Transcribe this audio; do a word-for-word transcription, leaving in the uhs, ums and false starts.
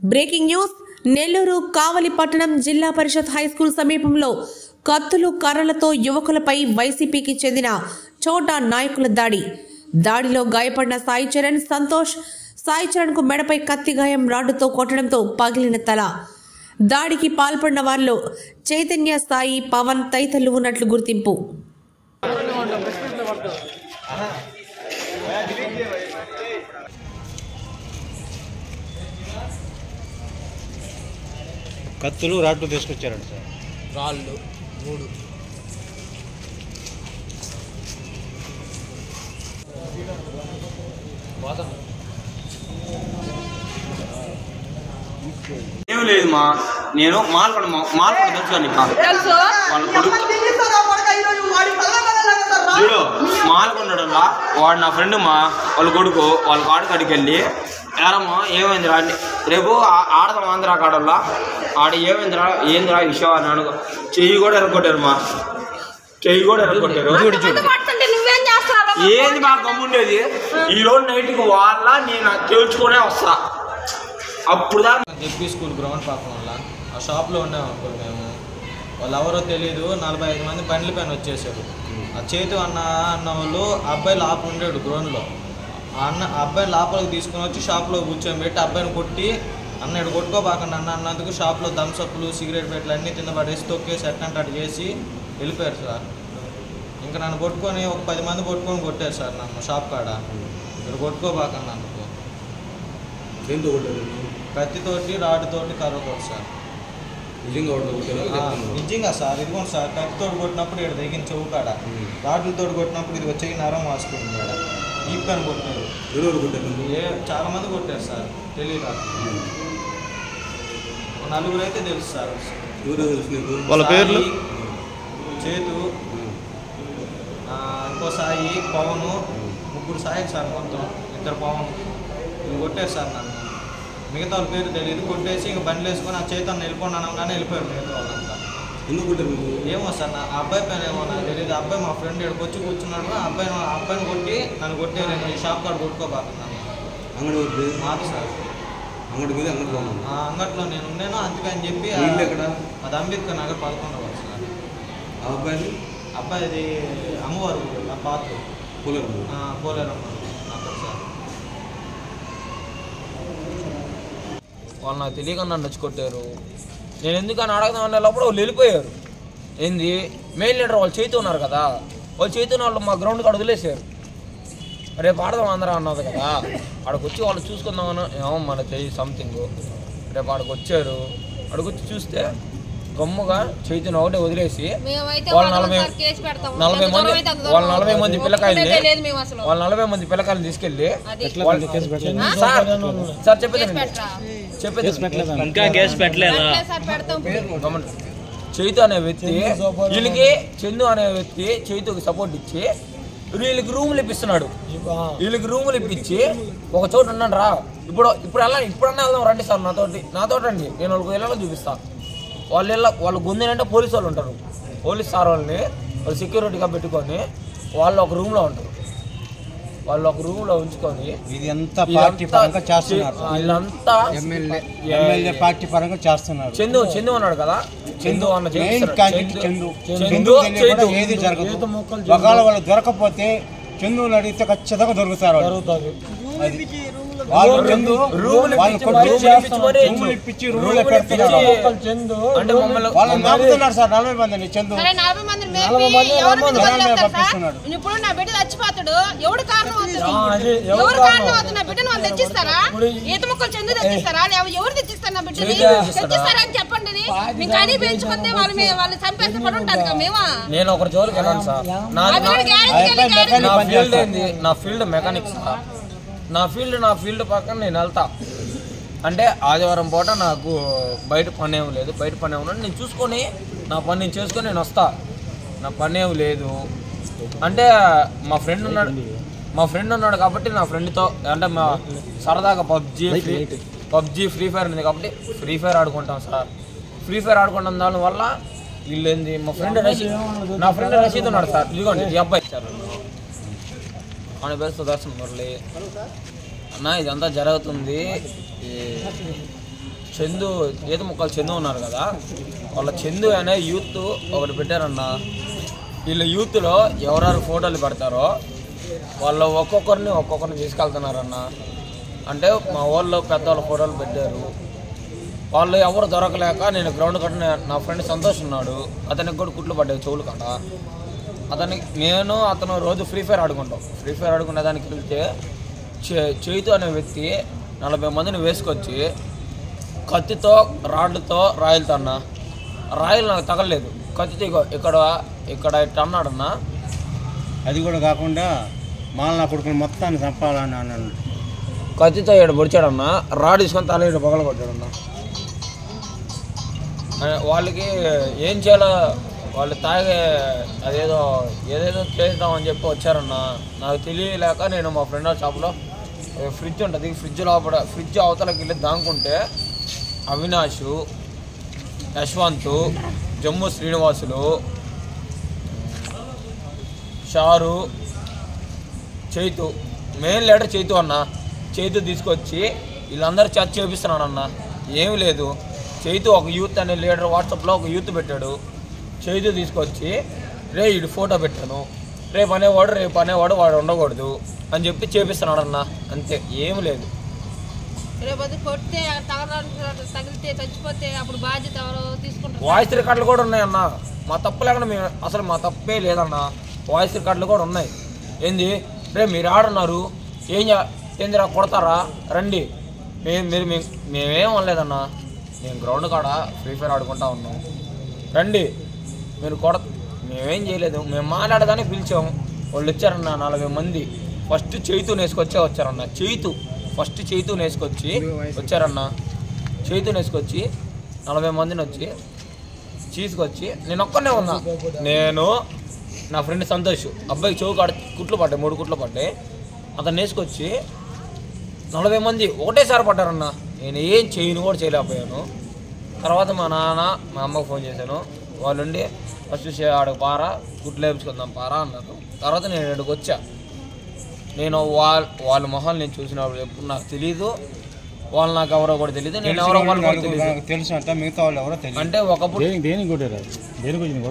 Breaking news Nellore కావలిపట్టణం జిల్లా పరిషత్ high school సమీపంలో కత్తులు కర్రలతో యువకులపై వైసీపీకి చెందిన చోటా నాయకుల దాడి దాడిలో గాయపడిన సాయి చరణ్ సంతోష్ సాయి చరణ్ కు మెడపై కత్తి గాయం రాడ్డుతో కొట్టడంతో పగిలిన తల దాడికి పాల్పడిన వారిలో చైతన్య సాయి పవన్ తదితరులు ఉన్నట్లు గుర్తింపు కత్తులు రాడ్లు తీసుకొచ్చారంట సార్. రాళ్ళు మూడు ఏం లేదు మా నేను మాల్కొండ మాల్కొండ తెలుసు వాళ్ళ కొడుకు చూడు మాల్కొండలా వాడు నా ఫ్రెండ్ మా వాళ్ళ కొడుకు వాళ్ళ కాడు కాడికి వెళ్ళి ఏరమ్మా ఏమైందిరా రేపు ఆడదాం ఆంధ్రా కాడల్లా ఆడ ఏమైందిరా ఏందిరా విషయం అని అడుగు చెయ్యి కూడా ఎరగొట్టారు మా చెయ్యి కూడా ఎరగొట్టారు ఏంది మా గమ్ముండేది ఈ రోజు నైట్కి వాళ్ళ నేను తెలుసుకునే వస్తా అప్పుడు దాకా జెడ్పీ స్కూల్ గ్రౌండ్ పక్కన వల్ల ఆ షాప్లో ఉన్నాం అప్పుడు మేము వాళ్ళు ఎవరో తెలియదు నలభై ఐదు మంది బండ్ల పైన వచ్చేసారు ఆ చేతు అన్న అన్న వాళ్ళు అబ్బాయి లోపల ఉండేడు గ్రౌండ్లో ఆ అన్న అబ్బాయి లోపలికి తీసుకుని వచ్చి షాప్లో కూర్చొని పెట్టి అబ్బాయిని కొట్టి అన్న ఇటు కొట్టుకోబాకండి అన్న అన్నందుకు షాప్లో థమ్స్అప్లు సిగరెట్ పెట్లు అన్నీ కింద పడేసి తొక్కేసి ఎట్టంటే అటు చేసి వెళ్ళిపోయారు సార్. ఇంకా నన్ను కొట్టుకొని ఒక పది మంది కొట్టుకొని కొట్టారు సార్ నన్ను షాప్ కాడ ఇక్కడ కొట్టుకోబాకండి అందుకు కత్తితోటి రాడ్డుతోటి కర్రతోటి సార్. నిజంగా సార్ ఇదిగోండి సార్ కత్తితోటి కొట్టినప్పుడు ఇక్కడ దిగిన చెవు కాడ రాడ్లతో కొట్టినప్పుడు ఇది వచ్చి నరం వాసుకుంది మేడం ఈ పని కొట్టారు ఏ చాలా మంది కొట్టారు సార్ తెలియదు నలుగురు అయితే తెలుసు సార్. వాళ్ళ పేర్లు చేతు ఇంకో సాయి పవను ముగ్గురు సాయి సార్ మొత్తం ఇద్దరు పవన్ ఇవి కొట్టారు సార్ నన్ను మిగతా వాళ్ళ పేరు తెలియదు కొట్టేసి ఇంక బండ్లు వేసుకొని ఆ చేతను వెళ్ళిపోండి అనగానే వెళ్ళిపోయారు మిగతా వాళ్ళంతా. ఏమో సార్ నా అబ్బాయి పైన ఏమో నాకు తెలియదు అబ్బాయి మా ఫ్రెండ్ ఇక్కడికి వచ్చి కూర్చున్నాడు ఆ అబ్బాయి ఆ అబ్బాయిని కొట్టి నన్ను కొట్టారు ఈ షాప్ కాడ కొట్టుకోబాకున్నాను మాది సార్ అంగట్లో నేను ఉన్నాను అందుకని చెప్పి అది అంబేద్కర్ నగర్ పదకొండవ సార్. అబ్బాయి అబ్బాయి అది అమ్మవారు ఆ పాత పోలేరమ్మ అక్కడ సార్. వాళ్ళు నాకు తెలియక నన్ను వచ్చి కొట్టారు. నేను ఎందుకని అడగదామనే లోపల వాళ్ళు వెళ్ళిపోయారు. ఏంది మెయిన్ లీడర్ వాళ్ళు చేతు ఉన్నారు కదా వాళ్ళు చేతున్న వాళ్ళు మా గ్రౌండ్ కాడ వదిలేసారు. రేపు ఆడదాం అందరూ అన్నది కదా అక్కడికి వచ్చి వాళ్ళు చూసుకుందామని ఏమో మనకు తెలియదు సంథింగ్. రేపు అక్కడికి వచ్చారు అక్కడికి వచ్చి చూస్తే గమ్ముగా చైతన్య ఒకటే వదిలేసి వాళ్ళ నలభై నలభై మంది వాళ్ళ నలభై మంది పిల్లకాయల్ని వాళ్ళ నలభై మంది పిల్లకాయలు తీసుకెళ్ళి సార్ సార్ చెప్పేది చెప్పేది చైతు అనే వ్యక్తి వీళ్ళకి చందు అనే వ్యక్తి చైతుకి సపోర్ట్ ఇచ్చి వీళ్ళకి రూములు ఇప్పిస్తున్నాడు. వీళ్ళకి రూములు ఇప్పించి ఒక చోట ఉన్నాను రా ఇప్పుడు ఇప్పుడు వెళ్ళాలి ఇప్పుడన్నా వెళ్దాం రండి సార్ నాతోటి నాతోటి రండి నేను వాళ్ళకి వెళ్ళాలో చూపిస్తాను. వాళ్ళు వెళ్ళ వాళ్ళు గుందినంటే పోలీసు వాళ్ళు ఉంటారు. పోలీస్ సార్ వాళ్ళని వాళ్ళు సెక్యూరిటీగా పెట్టుకొని వాళ్ళు ఒక రూమ్లో ఉంటారు. వాళ్ళు ఒక రూమ్లో ఉంచుకొని ఇదంతా పార్టీ పరంగా చేస్తున్నారు. వీళ్ళంతా ఎమ్మెల్యే పార్టీ పరంగా చేస్తున్నారు. చందు చందు అన్నాడు కదా చందు అన్న చందు ఏది జరగదు. ఒకవేళ వాళ్ళు దొరకపోతే చందుని అడిగితే ఖచ్చితంగా దొరుకుతారు. వాళ్ళు చందు రూములు ఇప్పించి రూములు పెడుతున్నారు. వాళ్ళు నమ్ముతున్నారు సార్ నలభై మందిని చందు పంపిస్తున్నాడు. ఇప్పుడు నా బిడ్డ చచ్చిపోతాడు ఎవడు కారణం అవుతుంది ఎవరు కారణం అవుతుంది నా బిడ్డను వాళ్ళు తెచ్చిస్తారా ఈత ముక్కలు చందు తెచ్చిస్తారా ఎవరు తెచ్చిస్తారు నా బిడ్డని తెచ్చిస్తారా అని చెప్పండి. మీకు అన్ని పెంచుకుంటే వాళ్ళు వాళ్ళు చంపేస్తే పడి ఉంటారు కదా మేము. నేను ఒకరి జోలికి వెళ్ళాను సార్. నా ఫీల్డ్ మెకానిక్స్ నా ఫీల్డ్ నా ఫీల్డ్ పక్కన నేను వెళ్తా అంటే ఆదివారం పూట నాకు బయట పని ఏమి లేదు బయట పని ఏమి నేను చూసుకొని నా పని నేను చేసుకొని నేను వస్తా. నా పని ఏమి లేదు అంటే మా ఫ్రెండ్ ఉన్నాడు మా ఫ్రెండ్ ఉన్నాడు కాబట్టి నా ఫ్రెండ్తో అంటే మా సరదాగా పబ్జీ పబ్జీ ఫ్రీ ఫైర్ ఉంది కాబట్టి ఫ్రీ ఫైర్ ఆడుకుంటాం సార్. ఫ్రీ ఫైర్ ఆడుకుంటాం దానివల్ల వీళ్ళు ఏంది మా ఫ్రెండ్ రషీద్ నా ఫ్రెండ్ రషీద్ ఉన్నాడు సార్. ఇదిగోండి ఈ అబ్బాయి ఇచ్చారు ఆయన పేరు సుదర్శన్ మురళి అన్న ఇదంతా జరుగుతుంది చందు ఈత ముక్కలు చందు ఉన్నారు కదా, వాళ్ళ చందు అనే యూత్ ఒకటి పెట్టారన్న. వీళ్ళ యూత్లో ఎవరెవరు ఫోటోలు పెడతారో వాళ్ళు ఒక్కొక్కరిని ఒక్కొక్కరిని తీసుకెళ్తున్నారన్న. అంటే మా వాళ్ళు పెద్దవాళ్ళ ఫోటోలు పెట్టారు. వాళ్ళు ఎవరు దొరకలేక నేను గ్రౌండ్ కట్టిన నా ఫ్రెండ్ సంతోష్ ఉన్నాడు, అతనికి కూడా కుట్లు పడ్డాయి చెవులు కట్ట. అతనికి నేను అతను రోజు ఫ్రీ ఫైర్ ఆడుకుంటాం. ఫ్రీ ఫైర్ ఆడుకునే దానికి వెళ్తే చైతు అనే వ్యక్తి నలభై మందిని వేసుకొచ్చి కత్తితో రాడ్లతో రాయలతో అన్న. రాయలు నాకు తగలలేదు, కత్తితో ఇక్కడ ఇక్కడ ఇట్లా అన్నాడన్న. అది కూడా కాకుండా మాల నా కొడుకుని మొత్తాన్ని చంపాలని అన్నాడు. కత్తితో ఇక్కడ పొడిచాడన్న, రాడ్ తీసుకొని తల ఇక్కడ పగల కొట్టాడన్న. వాళ్ళకి ఏం చేయాలో వాళ్ళు తాగే అదేదో ఏదేదో చేద్దామని చెప్పి వచ్చారన్న. నాకు తెలియలేక నేను మా ఫ్రెండ్ షాప్లో ఫ్రిడ్జ్ ఉంటుంది, ఫ్రిడ్జ్ లోపల ఫ్రిడ్జ్ అవతలకి వెళ్ళి దాంకుంటే అవినాష్, యశ్వంత్, జమ్ము శ్రీనివాసులు, షారు, చైతు, మెయిన్ లీడర్ చైతు అన్న. చైతు తీసుకొచ్చి వీళ్ళందరూ చర్చ చేపిస్తున్నాడన్న. ఏమి లేదు, చైతు ఒక యూత్ అనే లీడర్ వాట్సాప్లో ఒక యూత్ పెట్టాడు. చైతు తీసుకొచ్చి రే ఇటు ఫోటో పెట్టాను, రేపు అనేవాడు రేపు అనేవాడు వాడు ఉండకూడదు అని చెప్పి చేపిస్తున్నాడు అన్న. అంతే, ఏమి లేదు. రేపు కొడితే తగిలితే చచ్చిపోతే అప్పుడు బాధ్యత ఎవరు తీసుకుంటారు? వాయిస్ రికార్డులు కూడా ఉన్నాయన్న. మా తప్పు లేకుండా మేము అసలు మా తప్పే లేదన్న. వాయిస్ రికార్డులు కూడా ఉన్నాయి. ఏంది రే మీరు ఆడున్నారు, ఏం ఏందిరా కొడతారా రండి, మేము మీరు మేమేం అనలేదన్న. మేము గ్రౌండ్ కాడ ఫ్రీ ఫైర్ ఆడుకుంటా ఉన్నాం, రండి మీరు కొడ మేమేం చేయలేదు. మేము మాట్లాడదానికి పిలిచాము, వాళ్ళు వచ్చారన్న నలభై మంది. ఫస్ట్ చైతు నేసుకొచ్చే వచ్చారన్న. చైతు ఫస్ట్ చైతు నేసుకొచ్చి వచ్చారన్న. చైతు నేసుకొచ్చి నలభై మందిని వచ్చి తీసుకొచ్చి నేను ఒక్కనే ఉన్నా. నేను నా ఫ్రెండ్ సంతోష్, అబ్బాయికి చెవు కాడ కుట్లు పడ్డాయి, మూడు కుట్లు పడ్డాయి. అతను నేసుకొచ్చి నలభై మంది ఒకటేసారి పడ్డారన్న. నేను ఏం చేయను కూడా చేయలేకపోయాను. తర్వాత మా నాన్న మా అమ్మకు ఫోన్ చేశాను. వాళ్ళుండి ఫస్ట్ ఆడకు పారా గుడ్లు వేపించుకుందాం పారా అన్నారు. తర్వాత నేను ఇక్కడికి వచ్చా. నేను వాళ్ళ వాళ్ళ మొహాలు నేను చూసినప్పుడు ఎప్పుడు నాకు తెలీదు, వాళ్ళు నాకు ఎవరో కూడా తెలియదు, నేను ఎవరో వాళ్ళు కూడా తెలియదు. తెలుసు అంటే మిగతా వాళ్ళు ఎవరో తెలియదు. అంటే ఒకప్పుడు దేనికి